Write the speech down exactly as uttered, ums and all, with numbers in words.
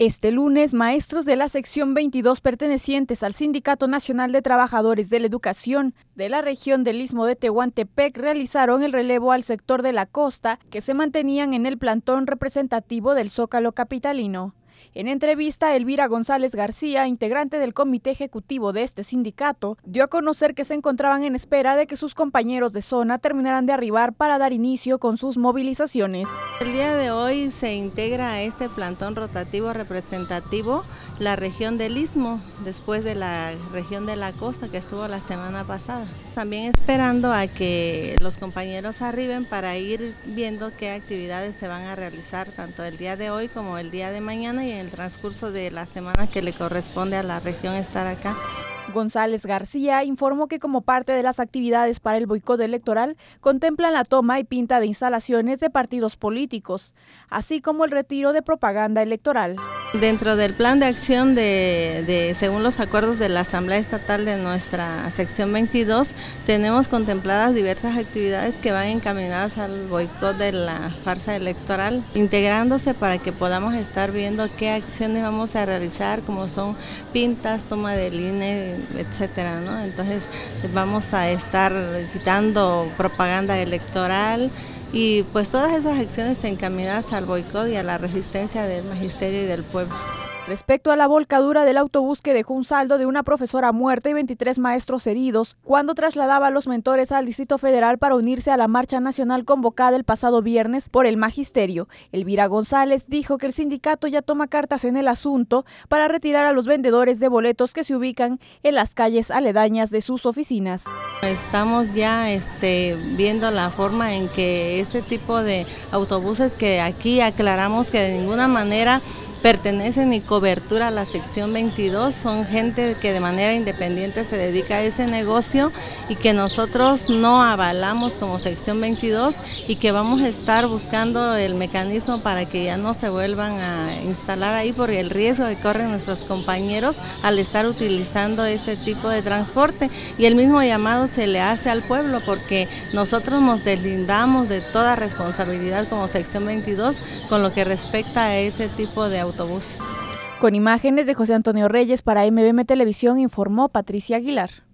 Este lunes, maestros de la sección veintidós pertenecientes al Sindicato Nacional de Trabajadores de la Educación de la región del Istmo de Tehuantepec realizaron el relevo al sector de la costa que se mantenían en el plantón representativo del Zócalo capitalino. En entrevista, Elvira González García, integrante del comité ejecutivo de este sindicato, dio a conocer que se encontraban en espera de que sus compañeros de zona terminaran de arribar para dar inicio con sus movilizaciones. El día de hoy se integra a este plantón rotativo representativo la región del Istmo, después de la región de la costa que estuvo la semana pasada. También esperando a que los compañeros arriben para ir viendo qué actividades se van a realizar tanto el día de hoy como el día de mañana y en el transcurso de la semana que le corresponde a la región estar acá. González García informó que como parte de las actividades para el boicot electoral contemplan la toma y pinta de instalaciones de partidos políticos, así como el retiro de propaganda electoral. Dentro del plan de acción de, de según los acuerdos de la Asamblea Estatal de nuestra sección veintidós, tenemos contempladas diversas actividades que van encaminadas al boicot de la farsa electoral, integrándose para que podamos estar viendo qué acciones vamos a realizar, como son pintas, toma del I N E, etcétera, ¿no? Entonces vamos a estar quitando propaganda electoral y pues todas esas acciones encaminadas al boicot y a la resistencia del magisterio y del pueblo. Respecto a la volcadura del autobús que dejó un saldo de una profesora muerta y veintitrés maestros heridos cuando trasladaba a los mentores al Distrito Federal para unirse a la marcha nacional convocada el pasado viernes por el magisterio, Elvira González dijo que el sindicato ya toma cartas en el asunto para retirar a los vendedores de boletos que se ubican en las calles aledañas de sus oficinas. Estamos ya este, viendo la forma en que este tipo de autobuses que aquí aclaramos que de ninguna manera pertenecen ni cobertura a la sección veintidós, son gente que de manera independiente se dedica a ese negocio y que nosotros no avalamos como sección veintidós y que vamos a estar buscando el mecanismo para que ya no se vuelvan a instalar ahí por el riesgo que corren nuestros compañeros al estar utilizando este tipo de transporte, y el mismo llamado se le hace al pueblo porque nosotros nos deslindamos de toda responsabilidad como sección veintidós con lo que respecta a ese tipo de autobuses. Con imágenes de José Antonio Reyes para M B M Televisión informó Patricia Aguilar.